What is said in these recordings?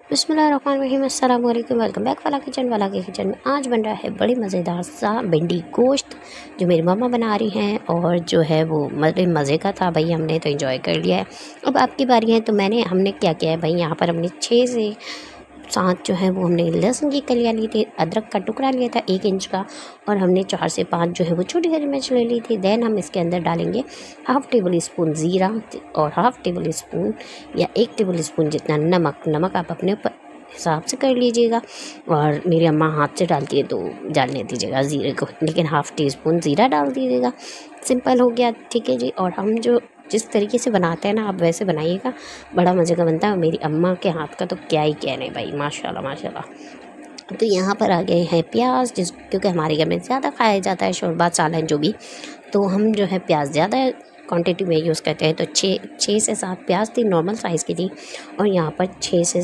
बिस्मिल्लाहिर्रहमानिर्रहीम, अस्सलाम वालेकुम। वेलकम बैक वाला किचन में आज बन रहा है बड़ी मज़ेदार सा भिंडी गोश्त जो मेरी मम्मा बना रही हैं। और जो है वो मज़े का था भाई, हमने तो एंजॉय कर लिया है। अब आपकी बारी है। तो हमने क्या किया है भाई, यहाँ पर हमने 6 से 7 जो है वो हमने लहसुन की कलियाँ ली थी, अदरक का टुकड़ा लिया था 1 इंच का, और हमने 4 से 5 जो है वो छोटी हरी मिर्च ले ली थी। देन हम इसके अंदर डालेंगे हाफ़ टेबल स्पून ज़ीरा और हाफ़ टेबल स्पून या 1 टेबल स्पून जितना नमक आप अपने हिसाब से कर लीजिएगा। और मेरी अम्मा हाथ से डालती है तो डालने दीजिएगा ज़ीरे को, लेकिन हाफ़ टी स्पून ज़ीरा डाल दीजिएगा। सिंपल हो गया, ठीक है जी। और हम जो जिस तरीके से बनाते हैं ना, आप वैसे बनाइएगा, बड़ा मज़े का बनता है। मेरी अम्मा के हाथ का तो क्या ही कहने भाई, माशाल्लाह माशाल्लाह। तो यहाँ पर आ गए हैं प्याज, क्योंकि हमारे घर में ज़्यादा खाया जाता है शोरबा सालन जो भी, तो हम जो है प्याज ज़्यादा क्वांटिटी में यूज़ करते हैं। तो 6 से 7 प्याज थी, नॉर्मल साइज़ की थी। और यहाँ पर 6 से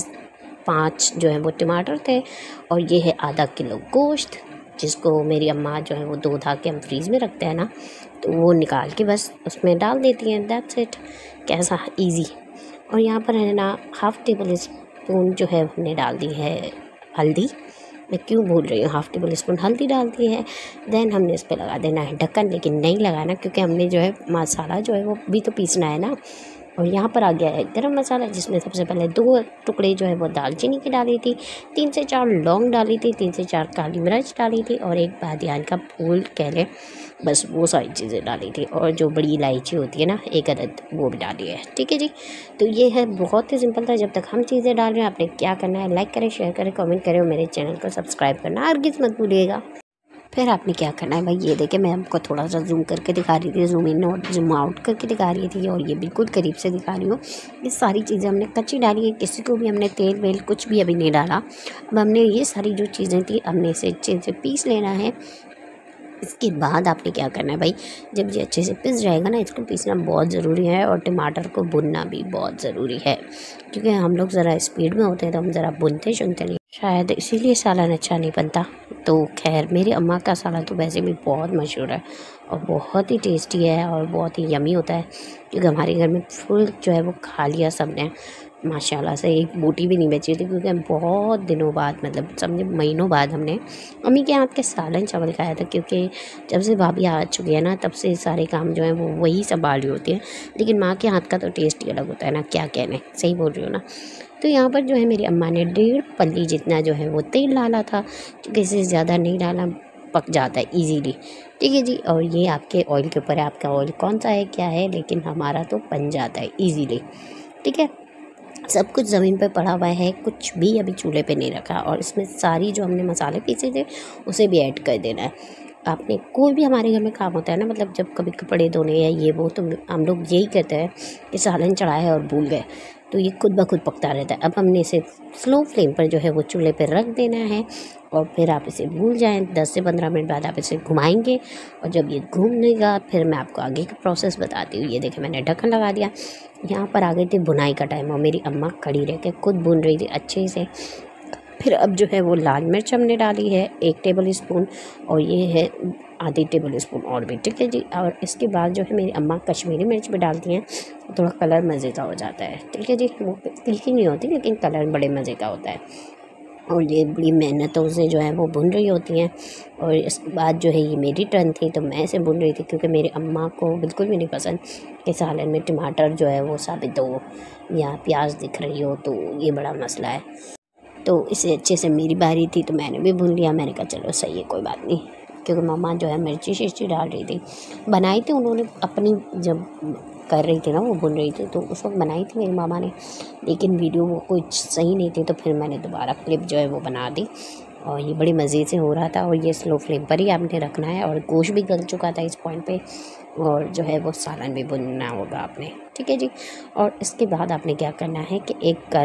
5 जो है वो टमाटर थे। और ये है आधा किलो गोश्त, जिसको मेरी अम्मा जो है वो धो धा के हम फ्रीज़ में रखते हैं ना, तो वो निकाल के बस उसमें डाल देती हैं। दैट्स इट, कैसा इजी। और यहाँ पर है ना हाफ़ टेबल स्पून जो है हमने डाल दी है हल्दी। मैं क्यों भूल रही हूँ, हाफ़ टेबल स्पून हल्दी डाल दी है। देन हमने इस पर लगा देना है ढक्कन, लेकिन नहीं लगाना क्योंकि हमने जो है मसाला जो है वो भी तो पीसना है ना। और यहाँ पर आ गया है गरम मसाला, जिसमें सबसे पहले 2 टुकड़े जो है वो दालचीनी की डाली थी, 3 से 4 लौंग डाली थी, 3 से 4 काली मिर्च डाली थी, और 1 बादियान का फूल कह लें, बस वो सारी चीज़ें डाली थी। और जो बड़ी इलायची होती है ना, 1 अदद, वो भी डाली है, ठीक है जी। तो ये है, बहुत ही सिंपल था। जब तक हम चीज़ें डाल रहे हैं, आपने क्या करना है, लाइक करें, शेयर करें, कमेंट करें, और मेरे चैनल को सब्सक्राइब करना हरगिज़ मत भूलिएगा। फिर आपने क्या करना है भाई, ये देखें, मैं आपको थोड़ा सा जूम करके दिखा रही थी, जूम इन और जूम आउट करके दिखा रही थी, और ये बिल्कुल करीब से दिखा रही हूँ। ये सारी चीज़ें हमने कच्ची डाली है, किसी को भी हमने तेल वेल कुछ भी अभी नहीं डाला। अब हमने ये सारी जो चीज़ें थी, हमने इसे अच्छे से पीस लेना है। इसके बाद आपने क्या करना है भाई, जब ये अच्छे से पिस जाएगा ना, इसको पीसना बहुत ज़रूरी है, और टमाटर को भुनना भी बहुत ज़रूरी है, क्योंकि हम लोग ज़रा स्पीड में होते हैं तो हम ज़रा भुनते सुनते नहीं, शायद इसीलिए सालन अच्छा नहीं बनता। तो खैर, मेरी अम्मा का सालन तो वैसे भी बहुत मशहूर है और बहुत ही टेस्टी है और बहुत ही यमी होता है, क्योंकि हमारे घर में फुल जो है वो खा लिया सब ने माशाल्लाह से। एक बोटी भी नहीं बची थी, क्योंकि बहुत दिनों बाद, मतलब समझे महीनों बाद, हमने अम्मी के हाथ के सालन चावल खाया था। क्योंकि जब से भाभी आ चुकी है ना, तब से सारे काम जो है वो वही संभाल रही होती है। लेकिन माँ के हाथ का तो टेस्ट ही अलग होता है ना, क्या कहने, सही बोल रही हो ना। तो यहाँ पर जो है मेरी अम्मा ने 1.5 पल्ली जितना जो है वो तेल डाला था, क्योंकि इससे ज़्यादा नहीं डाला, पक जाता है ईजीली, ठीक है जी। और ये आपके ऑयल के ऊपर है, आपका ऑयल कौन सा है क्या है, लेकिन हमारा तो बन जाता है ईजीली, ठीक है। सब कुछ ज़मीन पर पड़ा हुआ है, कुछ भी अभी चूल्हे पे नहीं रखा। और इसमें सारी जो हमने मसाले पीसे थे उसे भी ऐड कर देना है। आपने कोई भी हमारे घर में काम होता है ना, मतलब जब कभी कपड़े धोने या ये वो, तो हम लोग यही कहते हैं कि सालन चढ़ाए और भूल गए, तो ये खुद ब खुद पकता रहता है। अब हमने इसे स्लो फ्लेम पर जो है वो चूल्हे पर रख देना है, और फिर आप इसे भूल जाएं। 10 से 15 मिनट बाद आप इसे घुमाएंगे, और जब ये घूमनेगा फिर मैं आपको आगे का प्रोसेस बताती हूँ। ये देखें, मैंने ढक्कन लगा दिया। यहाँ पर आ गई थी बुनाई का टाइम, और मेरी अम्मा खड़ी रह के खुद बुन रही थी अच्छे से। फिर अब जो है वो लाल मिर्च हमने डाली है 1 टेबल स्पून, और ये है आधी टेबल स्पून और भी, ठीक है जी। और इसके बाद जो है मेरी अम्मा कश्मीरी मिर्च भी डालती हैं, थोड़ा कलर मज़े का हो जाता है, ठीक है जी। वो तीखी नहीं होती, लेकिन कलर बड़े मज़े का होता है। और ये बड़ी मेहनतों से जो है वो भुन रही होती हैं। और इसके बाद जो है ये मेरी टर्न थी, तो मैं इसे भुन रही थी, क्योंकि मेरी अम्मा को बिल्कुल भी नहीं पसंद कि सालन में टमाटर जो है वो साबित हो या प्याज दिख रही हो, तो ये बड़ा मसला है। तो इसे अच्छे से मेरी बारी थी, तो मैंने भी भून लिया। मैंने कहा चलो सही है, कोई बात नहीं, क्योंकि मम्मा जो है मिर्ची शिर्ची डाल रही थी, बनाई थी उन्होंने अपनी, जब कर रही थी ना वो भून रही थी, तो उस वक्त बनाई थी मेरी मामा ने, लेकिन वीडियो वो कुछ सही नहीं थी, तो फिर मैंने दोबारा क्लिप जो है वो बना दी। और ये बड़ी मज़े से हो रहा था, और ये स्लो फ्लेम पर ही आपने रखना है। और गोश्त भी गल चुका था इस पॉइंट पे, और जो है वो सालन भी भुनना होगा आपने, ठीक है जी। और इसके बाद आपने क्या करना है कि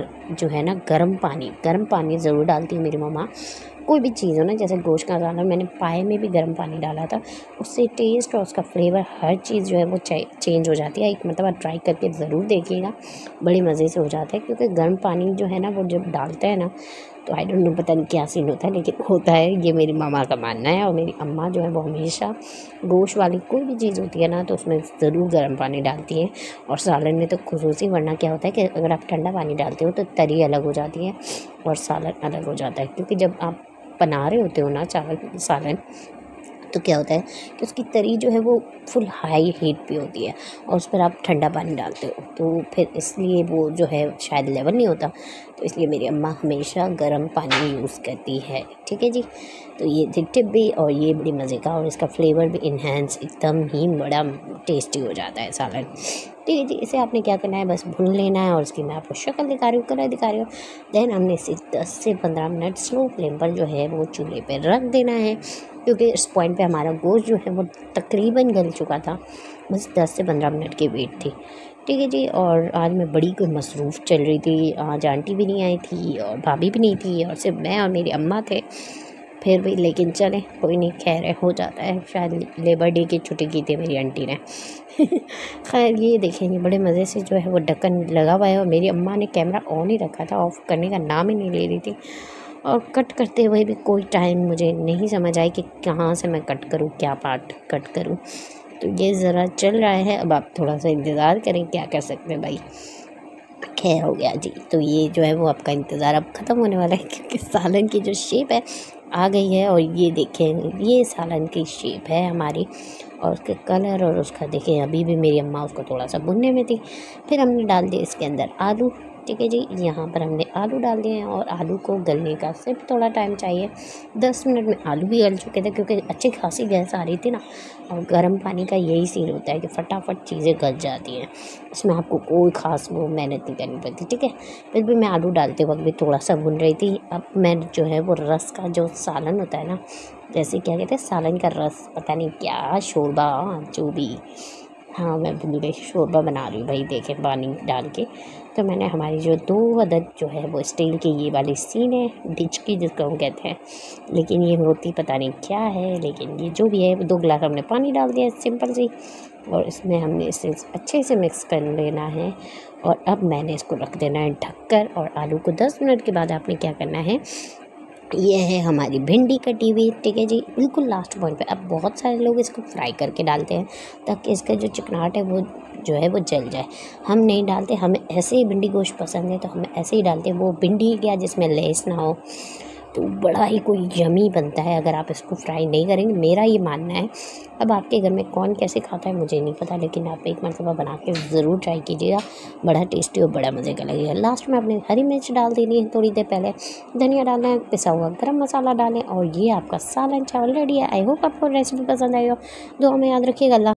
जो है ना गर्म पानी ज़रूर डालती है मेरी मम्मा। कोई भी चीज़ हो ना, जैसे गोश्त का सालन, मैंने पाए में भी गर्म पानी डाला था, उससे टेस्ट और उसका फ्लेवर हर चीज़ जो है वो चेंज हो जाती है। एक मतलब ट्राई करके ज़रूर देखिएगा, बड़े मज़े से हो जाता है। क्योंकि गर्म पानी जो है ना वो जब डालते हैं ना, तो आई डोंट नो, पता नहीं क्या सीन होता है, लेकिन होता है। ये मेरी मामा का मानना है। और मेरी अम्मा जो है वो हमेशा गोश्त वाली कोई भी चीज़ होती है बनाती है ना तो उसमें ज़रूर गर्म पानी डालती हैं, और सालन में तो खुसूसी, वरना क्या होता है कि अगर आप ठंडा पानी डालते हो तो तरी अलग हो जाती है और सालन अलग हो जाता है। क्योंकि जब आप बना रहे होते हो ना चावल सालन, तो क्या होता है कि उसकी तरी जो है वो फुल हाई हीट पे होती है और उस पर आप ठंडा पानी डालते हो, तो फिर इसलिए वो जो है शायद लेवल नहीं होता। तो इसलिए मेरी अम्मा हमेशा गर्म पानी यूज़ करती है। ठीक है जी, तो ये थी टिप भी, और ये बड़ी मज़े का, और इसका फ्लेवर भी इन्हेंस एकदम ही बड़ा टेस्टी हो जाता है सालन। ठीक है जी, इसे आपने क्या करना है, बस भून लेना है, और उसकी मैं आपको शक्ल दिखा रही हूँ, कलर दिखा रही हूँ। देन हमने इसे 10 से 15 मिनट स्लो फ्लेम पर जो है वो चूल्हे पर रख देना है, क्योंकि इस पॉइंट पे हमारा गोश्त जो है वो तकरीबन गल चुका था। बस 10 से 15 मिनट की वेट थी। ठीक है जी, और आज मैं बड़ी कोई मसरूफ़ चल रही थी, आज आंटी भी नहीं आई थी और भाभी भी नहीं थी, और सिर्फ मैं और मेरी अम्मा थे। फिर भी लेकिन चलें, कोई नहीं, खैर है, हो जाता है। शायद लेबर डे की छुट्टी की थी मेरी आंटी ने। खैर ये देखेंगे बड़े मज़े से जो है वो ढक्कन लगा हुआ है, और मेरी अम्मा ने कैमरा ऑन ही रखा था, ऑफ़ करने का नाम ही नहीं ले रही थी। और कट करते हुए भी कोई टाइम मुझे नहीं समझ आई कि कहाँ से मैं कट करूँ, क्या पार्ट कट करूँ। तो ये ज़रा चल रहा है, अब आप थोड़ा सा इंतज़ार करें, क्या कर सकते हैं भाई। खैर हो गया जी, तो ये जो है वो आपका इंतज़ार अब ख़त्म होने वाला है, क्योंकि सालन की जो शेप है आ गई है। और ये देखें, ये सालन की शेप है हमारी, और उसके कलर और उसका देखें, अभी भी मेरी अम्मा उसको थोड़ा सा भुनने में थी। फिर हमने डाल दिए इसके अंदर आलू। ठीक है जी, यहाँ पर हमने आलू डाल दिए हैं, और आलू को गलने का सिर्फ थोड़ा टाइम चाहिए। 10 मिनट में आलू भी गल चुके थे, क्योंकि अच्छी खासी गैस आ रही थी ना, और गर्म पानी का यही सीन होता है कि फटाफट चीज़ें गल जाती हैं, इसमें आपको कोई ख़ास वो मेहनत नहीं करनी पड़ती। ठीक है, फिर भी मैं आलू डालते वक्त भी थोड़ा सा भून रही थी। अब मैं जो है वो रस का जो सालन होता है ना, जैसे क्या कहते हैं सालन का रस, पता नहीं क्या, शोरबा, जो भी, हाँ मैं भूल गई, शोरबा बना रही हूँ भाई, देखें पानी डाल के। तो मैंने हमारी जो 2 अदद जो है वो स्टील की ये वाली सीन है, डिच की जिसको हम कहते हैं, लेकिन ये होती पता नहीं क्या है, लेकिन ये जो भी है, 2 गिलास हमने पानी डाल दिया सिंपल सी, और इसमें हमने इसे अच्छे से मिक्स कर लेना है। और अब मैंने इसको रख देना है ढककर, और आलू को 10 मिनट के बाद आपने क्या करना है, ये है हमारी भिंडी कटी हुई। ठीक है जी, बिल्कुल लास्ट पॉइंट पे। अब बहुत सारे लोग इसको फ्राई करके डालते हैं ताकि इसका जो चिकनाहट है वो जो है वो जल जाए। हम नहीं डालते, हमें ऐसे ही भिंडी गोश्त पसंद है, तो हमें ऐसे ही डालते हैं। वो भिंडी क्या जिसमें लेस ना हो, तो बड़ा ही कोई यमी बनता है अगर आप इसको फ्राई नहीं करेंगे, मेरा ये मानना है। अब आपके घर में कौन कैसे खाता है मुझे नहीं पता, लेकिन आप एक मरतबा बना के ज़रूर ट्राई कीजिएगा, बड़ा टेस्टी और बड़ा मज़े का लगेगा। लास्ट में आपने हरी मिर्च डाल देनी है थोड़ी देर पहले, धनिया डालना है, पिसा हुआ गरम मसाला डालें, और ये आपका सालन चावल रेडी है। आई होप आपको रेसिपी पसंद आई हो। दुआ में याद रखिएगा।